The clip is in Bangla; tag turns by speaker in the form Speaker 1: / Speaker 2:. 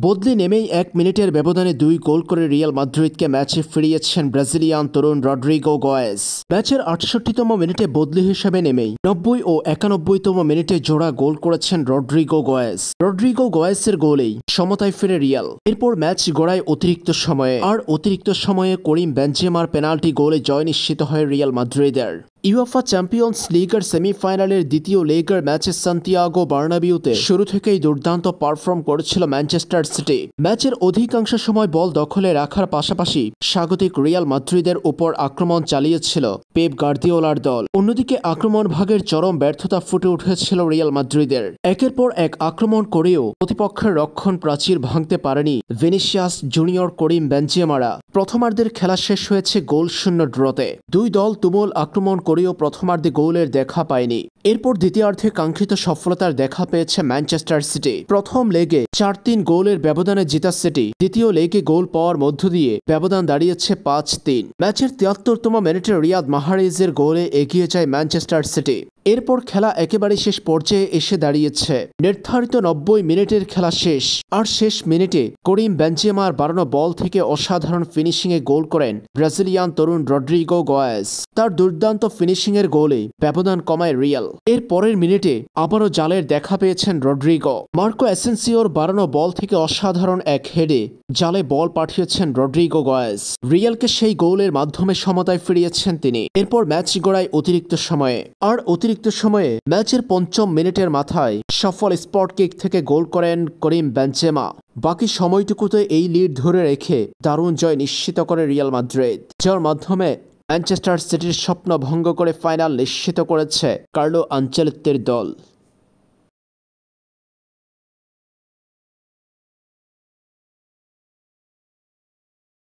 Speaker 1: বদলি নেমেই ১ মিনিটের ব্যবধানে ২ গোল করে রিয়াল মাদ্রিদকে ম্যাচে ফিরিয়েছেন ব্রাজিলিয়ান তরুণ রড্রিগো গোয়েজ। ম্যাচের ৬৮তম মিনিটে বদলি হিসেবে নেমেই ৯০ ও ৯১তম মিনিটে জোড়া গোল করেছেন রড্রিগো গোয়েজ। রড্রিগো গোয়েজের গোলেই সমতায় ফিরে রিয়াল। এরপর ম্যাচ গড়ায় অতিরিক্ত সময়ে, আর অতিরিক্ত সময়ে করিম বেনজেমার পেনাল্টি গোলে জয় নিশ্চিত হয় রিয়াল মাদ্রিদের। ইউএফা চ্যাম্পিয়ন্স লিগের সেমিফাইনালের দ্বিতীয় লেগের ম্যাচে সান্তিয়াগো বার্নাবিউতে শুরু থেকেই দুর্দান্ত পারফর্ম করেছিল ম্যানচেস্টার সিটি। ম্যাচের অধিকাংশ সময় বল দখলে রাখার পাশাপাশি স্বাগতিক রিয়াল মাদ্রিদের উপর আক্রমণ চালিয়েছিল পেপ গার্দিওলার দল। অন্যদিকে আক্রমণ ভাগের চরম ব্যর্থতা ফুটে উঠেছিল রিয়াল মাদ্রিদের। একের পর এক আক্রমণ করেও প্রতিপক্ষের রক্ষণ প্রাচীর ভাঙতে পারেনি ভিনিসিয়াস জুনিয়র, করিম বেনজেমারা। প্রথমার্ধের খেলা শেষ হয়েছে গোলশূন্য ড্রতে। দুই দল তুমুল আক্রমণ করেও প্রথমার্ধে গোলের দেখা পায়নি। এরপর দ্বিতীয়ার্ধে কাঙ্ক্ষিত সফলতার দেখা পেয়েছে ম্যানচেস্টার সিটি। প্রথম লেগে ৪-৩ গোলের ব্যবধানে জেতা সিটি দ্বিতীয় লেগে গোল পাওয়ার মধ্য দিয়ে ব্যবধান দাঁড়িয়েছে ৫-৩। ম্যাচের ৭৩তম মিনিটে রিয়াদ মাহ্রেজের গোলে এগিয়ে যায় ম্যানচেস্টার সিটি। এরপর খেলা একেবারে শেষ পর্যায়ে এসে দাঁড়িয়েছে। নির্ধারিত ৯০ মিনিটের খেলা শেষ, আর শেষ মিনিটে করিম বেনজেমার বাড়ানো বল থেকে অসাধারণ ফিনিশিংয়ে গোল করেন ব্রাজিলিয়ান তরুণ রড্রিগো গোয়েজ। তার দুর্দান্ত ফিনিশিংয়ের গোলে ব্যবধান কমায় রিয়াল। এর পরের মিনিটে আবারও জালের দেখা পেয়েছেন রড্রিগো। মার্কো অ্যাসেন্সিওর বাড়ানো বল থেকে অসাধারণ এক হেডে জালে বল পাঠিয়েছেন রড্রিগো গোয়েজ। রিয়ালকে সেই গোলের মাধ্যমে সমতায় ফিরিয়েছেন তিনি। এরপর ম্যাচ গড়ায় অতিরিক্ত সময়ে, আর অতিরিক্ত সময়ে ম্যাচের ৫ম মিনিটের মাথায় সফল স্পট কিক থেকে গোল করেন করিম বেনজেমা। বাকি সময়টুকুতে এই লিড ধরে রেখে দারুণ জয় নিশ্চিত করে রিয়াল মাদ্রিদ, যার মাধ্যমে ম্যানচেস্টার সিটির স্বপ্ন ভঙ্গ করে ফাইনাল নিশ্চিত করেছে কার্লো আনচেলত্তির দল।